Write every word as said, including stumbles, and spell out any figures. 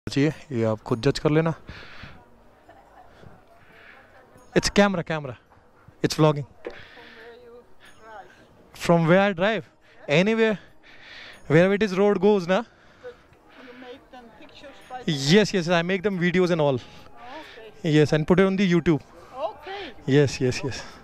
चाहिए ये आप खुद जज कर लेना. It's camera, camera. It's vlogging. From where I drive? Anywhere. Wherever it is road goes, na? But you make them pictures by Yes, yes, I make them videos and all. Okay. Yes, and put it on the YouTube. Okay. Yes, yes, yes.